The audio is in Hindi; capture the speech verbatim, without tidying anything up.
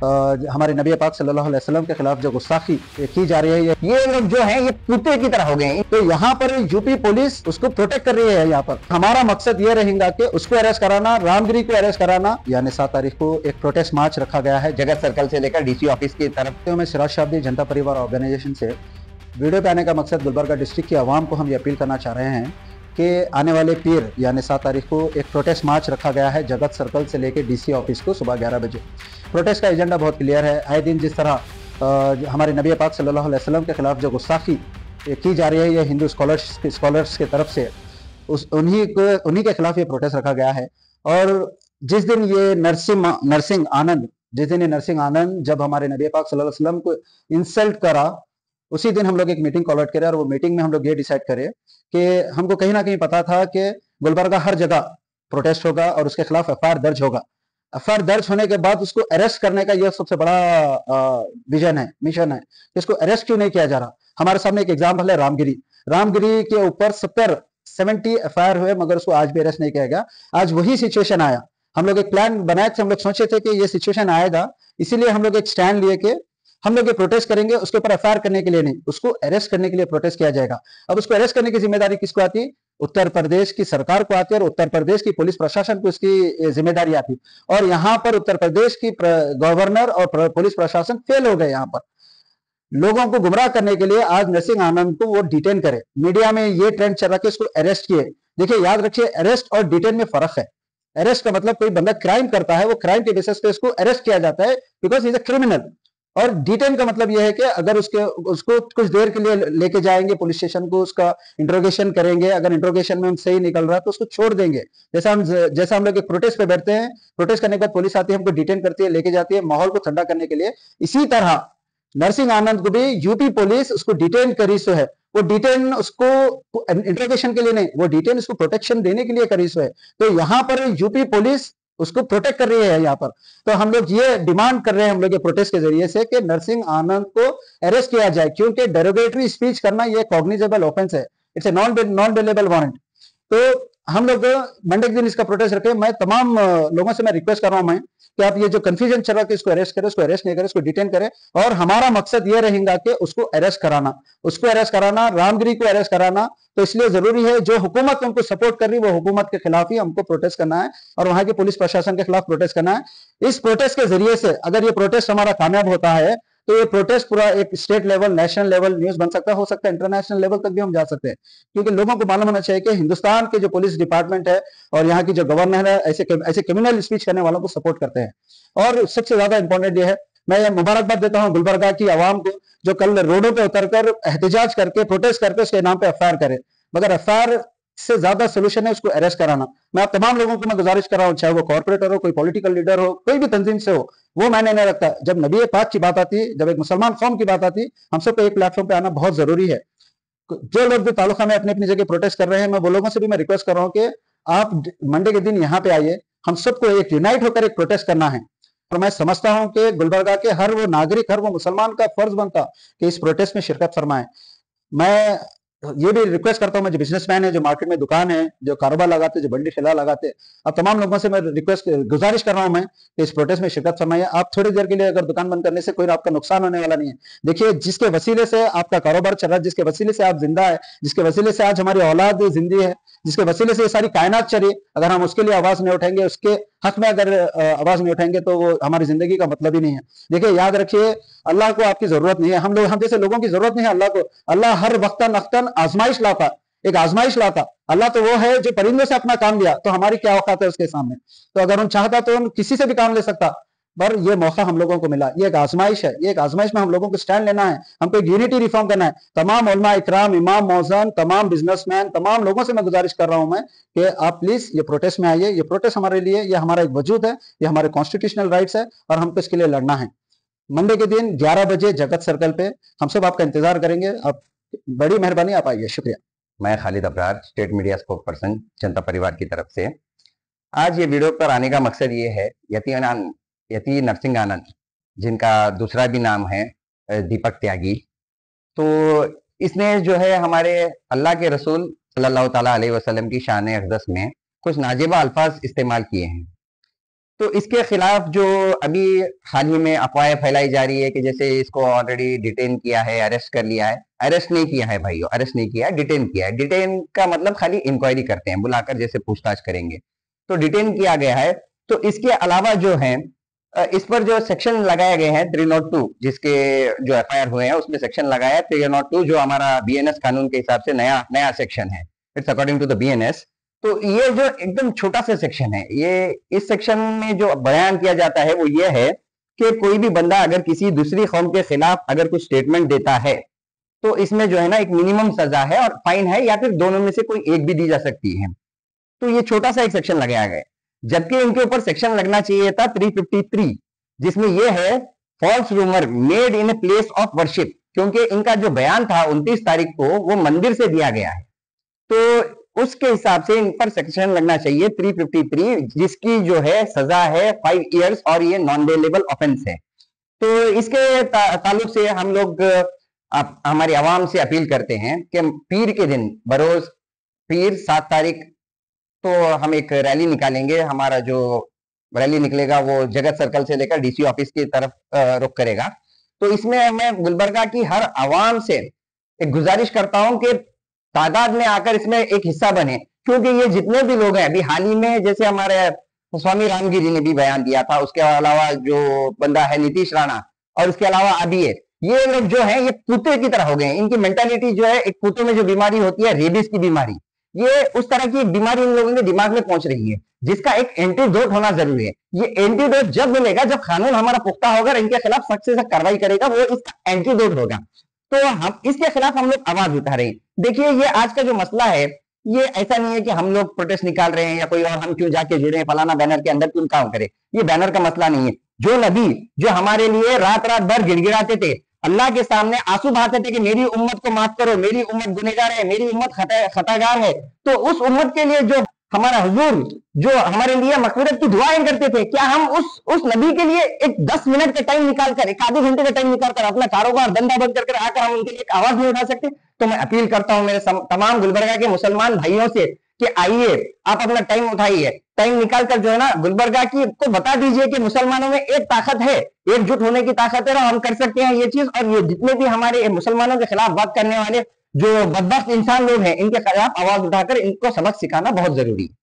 हमारे नबी पाक सल्लल्लाहु अलैहि वसल्लम के खिलाफ जो गुस्ताखी की जा रही है, ये ये लोग जो हैं ये कुत्ते की तरह हो गए हैं। तो यहाँ पर यूपी पुलिस उसको प्रोटेक्ट कर रही है। यहाँ पर हमारा मकसद ये रहेगा कि उसको अरेस्ट कराना, रामगिरी को अरेस्ट कराना। यानी सात तारीख को एक प्रोटेस्ट मार्च रखा गया है जगत सर्कल से लेकर डीसी ऑफिस की तरफ। तो मैं सिराज शाब्दी जनता परिवार ऑर्गेनाइजेशन से वीडियो पे आने का मकसद गुलबर्गा डिस्ट्रिक्ट की आवाम को हम ये अपील करना चाह रहे हैं कि आने वाले पीर यानी सात तारीख को एक प्रोटेस्ट मार्च रखा गया है जगत सर्कल से लेकर डीसी ऑफिस को सुबह ग्यारह बजे। प्रोटेस्ट का एजेंडा बहुत क्लियर है। आए दिन जिस तरह आ, हमारे नबी पाक सल्लल्लाहु अलैहि वसल्लम के खिलाफ जो गुस्ताखी की जा रही है ये हिंदू स्कॉलर्स स्कॉलर्स की तरफ से, उस उन्हीं को उन्हीं के खिलाफ ये प्रोटेस्ट रखा गया है। और जिस दिन ये नरसिंह नरसिंह आनंद जिस दिन ये नरसिंह आनंद जब हमारे नबी पाक सल्लल्लाहु अलैहि वसल्लम को इंसल्ट करा, उसी दिन हम लोग एक मीटिंग कॉल आउट करें और वो मीटिंग में हम लोग ये डिसाइड करें कि हमको कहीं ना कहीं पता था कि गुलबर्गा हर जगह प्रोटेस्ट होगा और उसके खिलाफ एफ आई आर दर्ज होगा। एफ आई आर दर्ज होने के बाद उसको अरेस्ट करने का यह सबसे बड़ा विजन है, मिशन है। इसको अरेस्ट क्यों नहीं किया जा रहा? हमारे सामने एक एग्जाम्पल है रामगिरी। रामगिरी के ऊपर सत्तर सेवेंटी एफ आई आर हुए मगर उसको आज भी अरेस्ट नहीं किया गया। आज वही सिचुएशन आया। हम लोग एक प्लान बनाए थे, हम लोग सोचे थे कि ये सिचुएशन आएगा, इसीलिए हम लोग एक स्टैंड लिए कि हम लोग ये प्रोटेस्ट करेंगे, उसके ऊपर एफ आई आर करने के लिए नहीं, उसको अरेस्ट करने के लिए प्रोटेस्ट किया जाएगा। अब उसको अरेस्ट करने की जिम्मेदारी किसको आती है? उत्तर प्रदेश की सरकार को आती है और उत्तर प्रदेश की पुलिस प्रशासन को इसकी जिम्मेदारी आती है। और यहाँ पर उत्तर प्रदेश की गवर्नर और पुलिस प्रशासन फेल हो गए। यहाँ पर लोगों को गुमराह करने के लिए आज नरसिंह आनंद को वो डिटेन करे। मीडिया में ये ट्रेंड चल रहा है कि उसको अरेस्ट किए। देखिए, याद रखिए, अरेस्ट और डिटेन में फर्क है। अरेस्ट का मतलब कोई बंदा क्राइम करता है, वो क्राइम के बेसिस पे उसको अरेस्ट किया जाता है बिकॉज इज अ क्रिमिनल। और डिटेन का मतलब यह है कि अगर उसके उसको कुछ देर के लिए लेके जाएंगे पुलिस स्टेशन को, उसका इंट्रोगेशन करेंगे, अगर इंट्रोगेशन में हम सही निकल रहा है तो उसको छोड़ देंगे। जैसा हम जैसा हम लोग एक प्रोटेस्ट पे बैठते हैं, प्रोटेस्ट करने के बाद पुलिस आती है, हमको डिटेन करती है, लेके जाती है माहौल को ठंडा करने के लिए। इसी तरह नरसिंह आनंद को भी यूपी पुलिस उसको डिटेन करी सो है। वो डिटेन उसको इंट्रोगेशन के लिए नहीं, वो डिटेन उसको प्रोटेक्शन देने के लिए करी सो है। तो यहाँ पर यूपी पुलिस उसको प्रोटेक्ट कर रही है यहाँ पर। तो हम लोग ये डिमांड कर रहे हैं हम लोग के प्रोटेस्ट के जरिए से कि नरसिंह आनंद को अरेस्ट किया जाए, क्योंकि डेरोगेटरी स्पीच करना ये कॉग्निजेबल ऑफेंस है। It's a non non bailable warrant. तो हम लोग मंडे के दिन इसका प्रोटेस्ट रखें। मैं तमाम लोगों से मैं रिक्वेस्ट कर रहा हूं मैं कि आप ये जो कंफ्यूजन चल रहा है कि इसको अरेस्ट करें, उसको अरेस्ट नहीं करें, उसको डिटेन करें। और हमारा मकसद ये रहेगा कि उसको अरेस्ट कराना, उसको अरेस्ट कराना, रामगिरी को अरेस्ट कराना। तो इसलिए जरूरी है जो हुकूमत उनको सपोर्ट कर रही है वो हुकूमत के खिलाफ ही हमको प्रोटेस्ट करना है और वहां की पुलिस प्रशासन के खिलाफ प्रोटेस्ट करना है। इस प्रोटेस्ट के जरिए से अगर ये प्रोटेस्ट हमारा कामयाब होता है तो ये प्रोटेस्ट पूरा एक state level, national level news बन सकता है, हो सकता है इंटरनेशनल लेवल तक भी हम जा सकते हैं। क्योंकि लोगों को मालूम होना चाहिए कि हिंदुस्तान के जो पुलिस डिपार्टमेंट है और यहाँ की जो गवर्नर है ऐसे ऐसे क्रिमिनल स्पीच करने वालों को सपोर्ट करते हैं। और सबसे ज्यादा इंपॉर्टेंट ये है, मैं मुबारकबाद देता हूँ गुलबर्गा की आवाम को जो कल रोडों पे उतरकर एहतजाज करके प्रोटेस्ट करके उसके नाम पे एफ आई आर करे। मगर एफ आई आर से ज्यादा सोल्यूशन है उसको अरेस्ट कराना। मैं आप तमाम लोगों को मैं गुजारिश कर रहा हूं, चाहे वो कॉर्पोरेटर हो, कोई पॉलिटिकल लीडर हो, कोई भी तंजीम से हो, वो मैंने नहीं रखता। जब नबी पाक की बात आती, जब एक मुसलमान कौम की बात आती, हम सबको एक प्लेटफॉर्म पे आना बहुत जरूरी है। जो लोग जो तालुका में अपनी अपनी जगह प्रोटेस्ट कर रहे हैं, मैं वो लोगों से भी मैं रिक्वेस्ट कर रहा हूँ कि आप मंडे के दिन यहाँ पे आइए, हम सबको एक यूनाइट होकर एक प्रोटेस्ट करना है। और मैं समझता हूं कि गुलबर्गा के हर वो नागरिक, हर वो मुसलमान का फर्ज बनता कि इस प्रोटेस्ट में शिरकत फरमाए। मैं ये भी रिक्वेस्ट करता हूं, मैं जो बिजनेसमैन है, जो मार्केट में दुकान है, जो कारोबार लगाते, जो बंडी ठेला लगाते, अब तमाम लोगों से मैं रिक्वेस्ट गुजारिश कर रहा हूं मैं कि इस प्रोटेस्ट में शिरकत फरमाइए। आप थोड़ी देर के लिए अगर दुकान बंद करने से कोई आपका नुकसान होने वाला नहीं है। देखिए, जिसके वसीले से आपका कारोबार चल रहा है, जिसके वसीले से आप जिंदा है, जिसके वसीले से आज हमारी औलाद जिंदी है, जिसके वसीले से ये सारी कायनात चली, अगर हम उसके लिए आवाज नहीं उठाएंगे, उसके हक में अगर आवाज नहीं उठाएंगे तो वो हमारी जिंदगी का मतलब ही नहीं है। देखिए, याद रखिए, अल्लाह को आपकी जरूरत नहीं है, हम लोग हम जैसे लोगों की जरूरत नहीं है अल्लाह को। अल्लाह हर वक्तन अख्तन आजमाइश लाता, एक आजमाइश लाता। अल्लाह तो वो है जो परिंदों से अपना काम लिया, तो हमारी क्या औकात है उसके सामने। तो अगर उन चाहता तो उन किसी से भी काम ले सकता, पर ये मौका हम लोगों को मिला। ये एक आजमाइश है, ये एक आजमाइश में हम लोगों को स्टैंड लेना है, हमको एक यूनिटी रिफॉर्म करना है। तमाम उलमा इकराम, इमाम मौजन, तमाम बिजनेसमैन, तमाम लोगों से मैं गुजारिश कर रहा हूं मैं कि आप प्लीज ये प्रोटेस्ट में आइए। ये प्रोटेस्ट हमारे लिए, ये हमारा एक वजूद है, ये हमारे कॉन्स्टिट्यूशनल राइट्स है और हमको इसके लिए लड़ना है। मंडे के दिन ग्यारह बजे जगत सर्कल पे हम सब आपका इंतजार करेंगे। आप बड़ी मेहरबानी, आप आइए। शुक्रिया। मैं Khalid Abrar, state media spokesperson Janata Parivar की तरफ से आज ये वीडियो पर आने का मकसद ये है, यति आनंद यति नरसिंह आनंद, जिनका दूसरा भी नाम है दीपक त्यागी, तो इसने जो है हमारे अल्लाह के रसूल सल्लल्लाहु ताला अलैहि वसल्लम की शान अक़दस में कुछ नाजेबा अल्फाज इस्तेमाल किए हैं। तो इसके खिलाफ जो अभी हाल ही में अफवाहें फैलाई जा रही है कि जैसे इसको ऑलरेडी डिटेन किया है, अरेस्ट कर लिया है। अरेस्ट नहीं किया है भाइयों, अरेस्ट नहीं किया है, डिटेन किया है। डिटेन का मतलब खाली इंक्वायरी करते हैं, बुलाकर जैसे पूछताछ करेंगे, तो डिटेन किया गया है। तो इसके अलावा जो है इस पर जो सेक्शन लगाए गए हैं थ्री नॉट टू, जिसके जो एफ आई आर हुए हैं उसमें सेक्शन लगाया है थ्री नॉट टू, जो हमारा बी एन एस कानून के हिसाब से नया नया सेक्शन है, it's according to the B N S. तो ये जो एकदम छोटा सा सेक्शन है, ये इस सेक्शन में जो बयान किया जाता है वो ये है कि कोई भी बंदा अगर किसी दूसरी कौम के खिलाफ अगर कुछ स्टेटमेंट देता है तो इसमें जो है ना एक मिनिमम सजा है और फाइन है, या फिर दोनों में से कोई एक भी दी जा सकती है। तो ये छोटा सा एक सेक्शन लगाया गया, जबकि इनके ऊपर सेक्शन लगना चाहिए था थ्री फिफ्टी थ्री, जिसमें यह है false rumour made in a place of worship, क्योंकि इनका जो बयान था उनतीस तारीख को वो मंदिर से दिया गया है, तो उसके हिसाब से इन पर सेक्शन लगना चाहिए थ्री फिफ्टी थ्री, जिसकी जो है सजा है फाइव इयर्स और ये नॉन बेलेबल ऑफेंस है। तो इसके ता, ताल्लुक से हम लोग आप, हमारी आवाम से अपील करते हैं कि पीर के दिन बरोज पीर सात तारीख तो हम एक रैली निकालेंगे। हमारा जो रैली निकलेगा वो जगत सर्कल से लेकर डीसी ऑफिस की तरफ रुख करेगा। तो इसमें मैं गुलबर्गा की हर आवाम से एक गुजारिश करता हूं कि तादाद में आकर इसमें एक हिस्सा बने, क्योंकि ये जितने भी लोग हैं, अभी हाल ही में जैसे हमारे स्वामी रामगिरी ने भी बयान दिया था, उसके अलावा जो बंदा है नीतीश राणा, और उसके अलावा अभी है, ये लोग जो है ये कुत्ते की तरह हो गए हैं। इनकी मेंटालिटी जो है, एक कुत्ते में जो बीमारी होती है रेबीज की बीमारी, ये उस तरह की बीमारी इन लोगों के दिमाग में पहुंच रही है, जिसका एक एंटीडोट होना जरूरी है। ये एंटीडोट जब मिलेगा, जब कानून हमारा पुख्ता होगा, इनके खिलाफ सख्त से सख्त कार्रवाई करेगा, वो इसका एंटीडोट होगा। तो हम इसके खिलाफ हम लोग आवाज उठा रहे हैं। देखिए, ये आज का जो मसला है, ये ऐसा नहीं है कि हम लोग प्रोटेस्ट निकाल रहे हैं या कोई और हम क्यों जाके जुड़े हैं, फलाना बैनर के अंदर क्यों काम करे, ये बैनर का मसला नहीं है। जो नबी जो हमारे लिए रात रात भर गिड़गिड़ाते थे, अल्लाह के सामने आंसू बहाते थे कि मेरी उम्मत को माफ करो, मेरी उम्मत गुनहगार है, मेरी उम्मत खता खतागार है, तो उस उम्मत के लिए जो हमारा हुजूर जो हमारे लिए मग़फ़िरत की दुआएं करते थे, क्या हम उस उस नबी के लिए एक दस मिनट का टाइम निकालकर, एक आधे घंटे का टाइम निकालकर अपना कारोबार धंधा बंद करके आकर हम उनके लिए एक आवाज नहीं उठा सकते? तो मैं अपील करता हूं मेरे तमाम गुलबर्गा के मुसलमान भाइयों से कि आइए, आप अपना टाइम उठाइए, टाइम निकालकर जो है ना गुलबर्गा की को बता दीजिए कि मुसलमानों में एक ताकत है, एकजुट होने की ताकत है, हम कर सकते हैं ये चीज। और ये जितने भी हमारे मुसलमानों के खिलाफ बात करने वाले जो बदबख्त इंसान लोग हैं, इनके खिलाफ आवाज उठाकर इनको सबक सिखाना बहुत जरूरी है।